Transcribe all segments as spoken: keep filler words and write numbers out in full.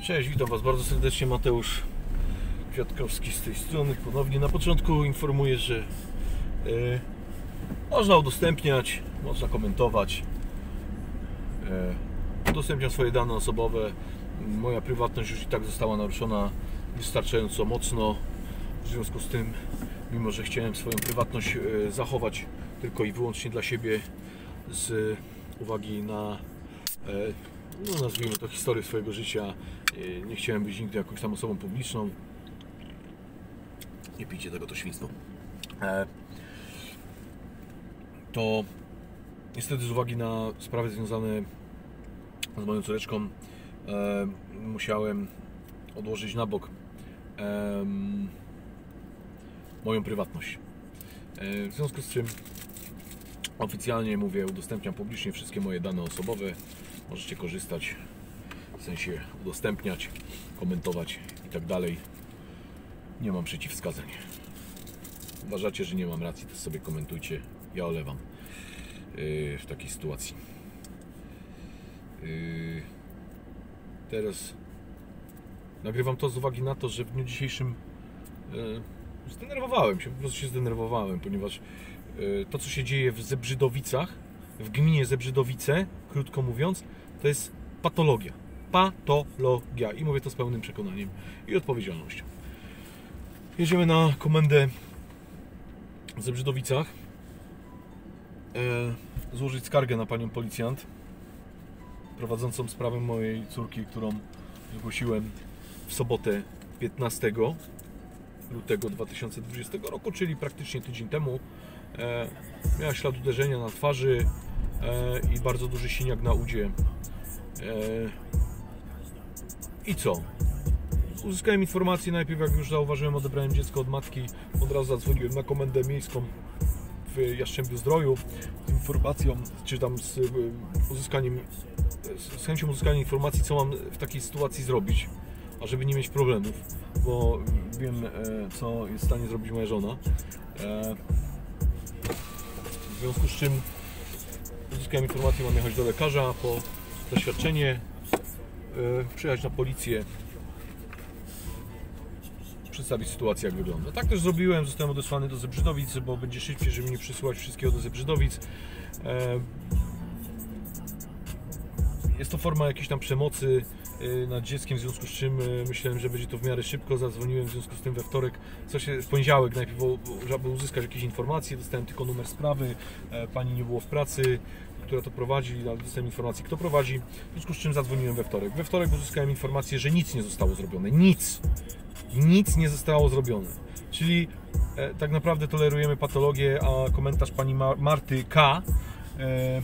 Cześć, witam Was bardzo serdecznie, Mateusz Kwiatkowski z tej strony. Ponownie na początku informuję, że yy, można udostępniać, można komentować. Yy, udostępniam swoje dane osobowe. Moja prywatność już i tak została naruszona wystarczająco mocno. W związku z tym, mimo że chciałem swoją prywatność yy, zachować tylko i wyłącznie dla siebie, z uwagi na yy, no nazwijmy to historię swojego życia, nie chciałem być nigdy jakąś tam osobą publiczną. Nie pijcie tego, to świństwo. To niestety z uwagi na sprawy związane z moją córeczką musiałem odłożyć na bok moją prywatność. W związku z czym oficjalnie mówię, udostępniam publicznie wszystkie moje dane osobowe. Możecie korzystać, w sensie udostępniać, komentować i tak dalej. Nie mam przeciwwskazań. Uważacie, że nie mam racji, to sobie komentujcie. Ja olewam yy, w takiej sytuacji. Yy, teraz nagrywam to z uwagi na to, że w dniu dzisiejszym yy, zdenerwowałem się, po prostu się zdenerwowałem, ponieważ yy, to, co się dzieje w Zebrzydowicach, w gminie Zebrzydowice, krótko mówiąc, to jest patologia. Patologia. I mówię to z pełnym przekonaniem i odpowiedzialnością. Jedziemy na komendę w Zebrzydowicach. E, złożyć skargę na panią policjant prowadzącą sprawę mojej córki, którą zgłosiłem w sobotę piętnastego lutego dwa tysiące dwudziestego roku, czyli praktycznie tydzień temu. E, miała ślad uderzenia na twarzy e, i bardzo duży siniak na udzie. E, I co? Uzyskałem informację, najpierw jak już zauważyłem, odebrałem dziecko od matki, od razu zadzwoniłem na komendę miejską w Jastrzębiu-Zdroju z informacją, czy tam z uzyskaniem, z chęcią uzyskania informacji, co mam w takiej sytuacji zrobić, ażeby nie mieć problemów, bo wiem, co jest w stanie zrobić moja żona. W związku z czym uzyskałem informację, mam jechać do lekarza po zaświadczenie, przyjechać na policję, przedstawić sytuację, jak wygląda. Tak też zrobiłem, zostałem odesłany do Zebrzydowic, bo będzie szybciej, żeby nie przysyłać wszystkiego do Zebrzydowic. Jest to forma jakiejś tam przemocy nad dzieckiem, w związku z czym myślałem, że będzie to w miarę szybko. Zadzwoniłem w związku z tym we wtorek, co się, w poniedziałek najpierw, żeby uzyskać jakieś informacje. Dostałem tylko numer sprawy, pani nie było w pracy, która to prowadzi, ale dostałem informację, kto prowadzi, w związku z czym zadzwoniłem we wtorek. We wtorek uzyskałem informację, że nic nie zostało zrobione. Nic! Nic nie zostało zrobione. Czyli e, tak naprawdę tolerujemy patologię, a komentarz pani Mar Marty K. E,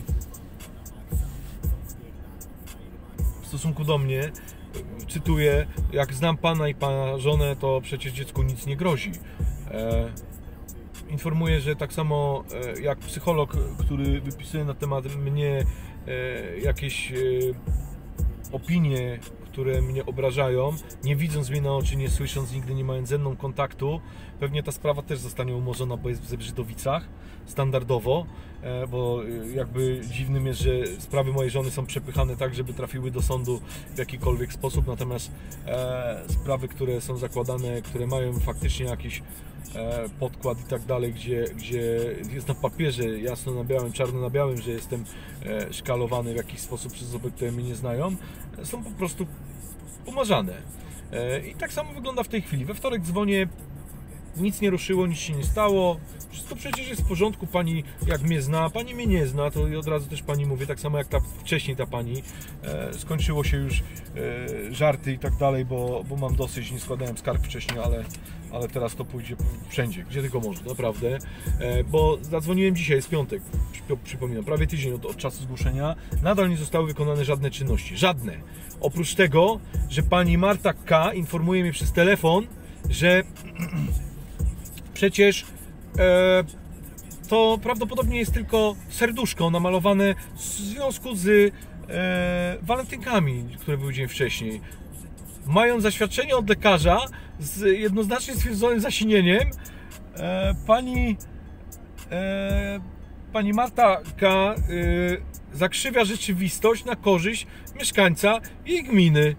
w stosunku do mnie, e, cytuję: jak znam pana i pana żonę, to przecież dziecku nic nie grozi. E, informuję, że tak samo e, jak psycholog, który wypisuje na temat mnie e, jakieś e, opinie, które mnie obrażają, nie widząc mnie na oczy, nie słysząc, nigdy nie mając ze mną kontaktu, pewnie ta sprawa też zostanie umorzona, bo jest w Zebrzydowicach standardowo, bo jakby dziwnym jest, że sprawy mojej żony są przepychane tak, żeby trafiły do sądu w jakikolwiek sposób, natomiast e, sprawy, które są zakładane, które mają faktycznie jakiś e, podkład i tak dalej, gdzie, gdzie jest na papierze jasno na białym, czarno na białym, że jestem e, szkalowany w jakiś sposób przez osoby, które mnie nie znają, są po prostu umarzane. E, I tak samo wygląda w tej chwili. We wtorek dzwonię, nic nie ruszyło, nic się nie stało. Wszystko przecież jest w porządku, pani jak mnie zna, pani mnie nie zna, to i od razu też pani mówię, tak samo jak ta wcześniej ta pani. E, skończyło się już e, żarty i tak dalej, bo, bo mam dosyć, nie składałem skarg wcześniej, ale, ale teraz to pójdzie wszędzie, gdzie tylko może, naprawdę. E, bo zadzwoniłem dzisiaj, jest piątek, przypominam, prawie tydzień od, od czasu zgłoszenia, nadal nie zostały wykonane żadne czynności, żadne. Oprócz tego, że pani Marta K. informuje mnie przez telefon, że przecież e, to prawdopodobnie jest tylko serduszko namalowane w związku z e, walentynkami, które były dzień wcześniej. Mając zaświadczenie od lekarza z jednoznacznie stwierdzonym zasinieniem, e, pani, e, pani Marta K. E, zakrzywia rzeczywistość na korzyść mieszkańca jej gminy.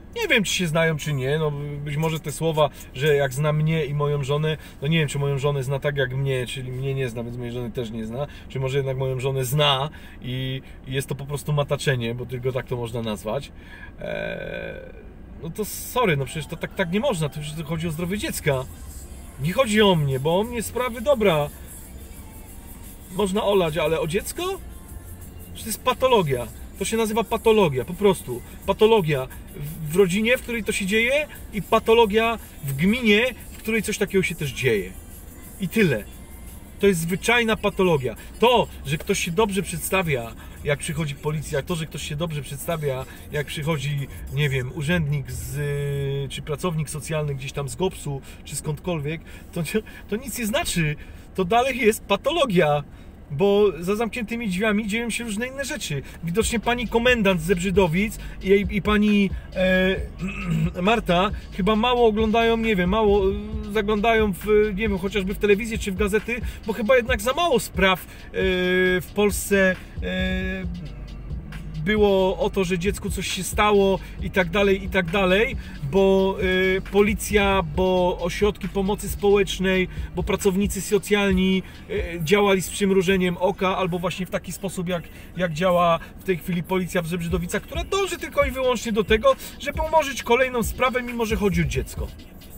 Nie wiem, czy się znają, czy nie, no być może te słowa, że jak zna mnie i moją żonę, no nie wiem, czy moją żonę zna tak jak mnie, czyli mnie nie zna, więc mojej żony też nie zna, czy może jednak moją żonę zna i jest to po prostu mataczenie, bo tylko tak to można nazwać. Eee, no to sorry, no przecież to tak, tak nie można, to przecież chodzi o zdrowie dziecka. Nie chodzi o mnie, bo o mnie sprawy dobra. Można olać, ale o dziecko? Przecież to jest patologia. To się nazywa patologia, po prostu. Patologia w rodzinie, w której to się dzieje i patologia w gminie, w której coś takiego się też dzieje. I tyle. To jest zwyczajna patologia. To, że ktoś się dobrze przedstawia, jak przychodzi policja, to, że ktoś się dobrze przedstawia, jak przychodzi, nie wiem, urzędnik z, czy pracownik socjalny gdzieś tam z gopsu, czy skądkolwiek, to, to nic nie znaczy. To dalej jest patologia. Bo za zamkniętymi drzwiami dzieją się różne inne rzeczy. Widocznie pani komendant z Zebrzydowic i, i pani e, Marta chyba mało oglądają, nie wiem, mało zaglądają w, nie wiem, chociażby w telewizję czy w gazety, bo chyba jednak za mało spraw e, w Polsce e, było o to, że dziecku coś się stało i tak dalej, i tak dalej, bo y, policja, bo ośrodki pomocy społecznej, bo pracownicy socjalni y, działali z przymrużeniem oka, albo właśnie w taki sposób, jak, jak działa w tej chwili policja w Zebrzydowicach, która dąży tylko i wyłącznie do tego, żeby umorzyć kolejną sprawę, mimo że chodzi o dziecko.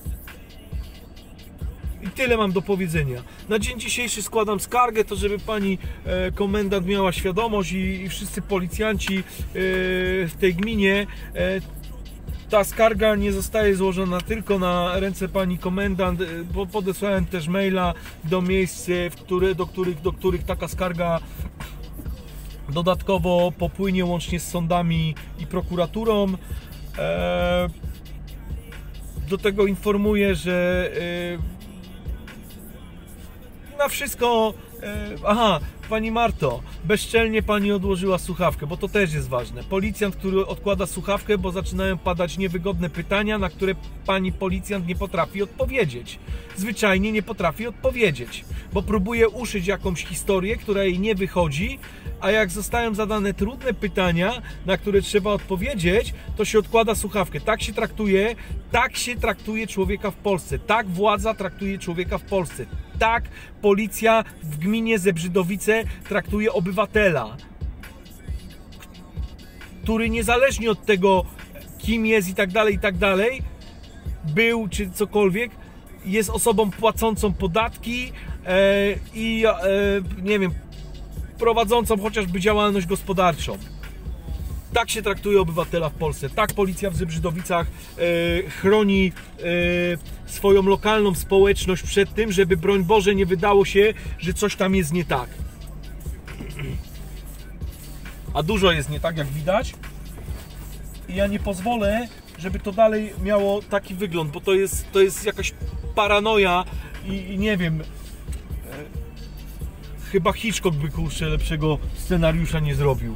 I tyle mam do powiedzenia. Na dzień dzisiejszy składam skargę, to żeby pani e, komendant miała świadomość i, i wszyscy policjanci e, w tej gminie. E, ta skarga nie zostaje złożona tylko na ręce pani komendant, bo podesłałem też maila do miejsc, w które, do, których, do których taka skarga dodatkowo popłynie łącznie z sądami i prokuraturą. E, do tego informuję, że e, na wszystko... Aha, pani Marto, bezczelnie pani odłożyła słuchawkę, bo to też jest ważne. Policjant, który odkłada słuchawkę, bo zaczynają padać niewygodne pytania, na które pani policjant nie potrafi odpowiedzieć. Zwyczajnie nie potrafi odpowiedzieć, bo próbuje uszyć jakąś historię, która jej nie wychodzi, a jak zostają zadane trudne pytania, na które trzeba odpowiedzieć, to się odkłada słuchawkę. Tak się traktuje, tak się traktuje człowieka w Polsce. Tak władza traktuje człowieka w Polsce. Tak policja w gminie Zebrzydowice traktuje obywatela, który niezależnie od tego, kim jest i tak dalej, i tak dalej, był czy cokolwiek, jest osobą płacącą podatki e, i e, nie wiem, prowadzącą chociażby działalność gospodarczą. Tak się traktuje obywatela w Polsce. Tak policja w Zebrzydowicach e, chroni e, swoją lokalną społeczność przed tym, żeby broń Boże nie wydało się, że coś tam jest nie tak. A dużo jest nie tak, jak widać. I ja nie pozwolę, żeby to dalej miało taki wygląd, bo to jest, to jest jakaś paranoja i, i nie wiem... E, chyba Hitchcock by, kurczę, lepszego scenariusza nie zrobił.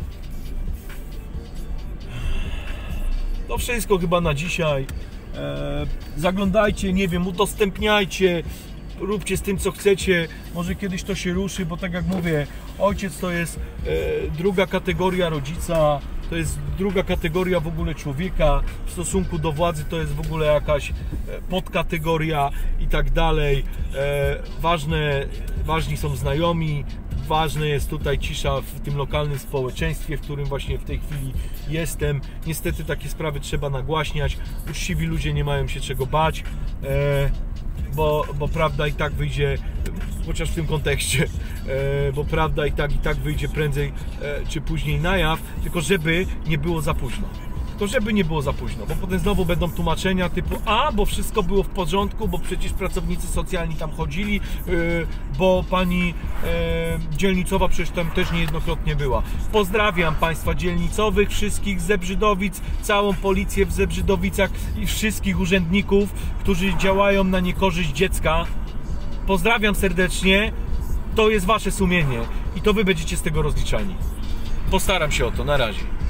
To wszystko chyba na dzisiaj. E, zaglądajcie, nie wiem, udostępniajcie, róbcie z tym co chcecie. Może kiedyś to się ruszy, bo tak jak mówię, ojciec to jest e, druga kategoria rodzica, to jest druga kategoria w ogóle człowieka. W stosunku do władzy to jest w ogóle jakaś e, podkategoria i tak dalej. E, ważne, ważni są znajomi. Ważna jest tutaj cisza w tym lokalnym społeczeństwie, w którym właśnie w tej chwili jestem. Niestety takie sprawy trzeba nagłaśniać. Uczciwi ludzie nie mają się czego bać, e, bo, bo prawda i tak wyjdzie, chociaż w tym kontekście, e, bo prawda i tak i tak wyjdzie prędzej e, czy później na jaw, tylko żeby nie było za późno. Tylko żeby nie było za późno, bo potem znowu będą tłumaczenia typu a, bo wszystko było w porządku, bo przecież pracownicy socjalni tam chodzili, yy, bo pani yy, dzielnicowa przecież tam też niejednokrotnie była. Pozdrawiam Państwa dzielnicowych, wszystkich z Zebrzydowic, całą policję w Zebrzydowicach i wszystkich urzędników, którzy działają na niekorzyść dziecka. Pozdrawiam serdecznie, to jest Wasze sumienie i to Wy będziecie z tego rozliczani. Postaram się o to, na razie.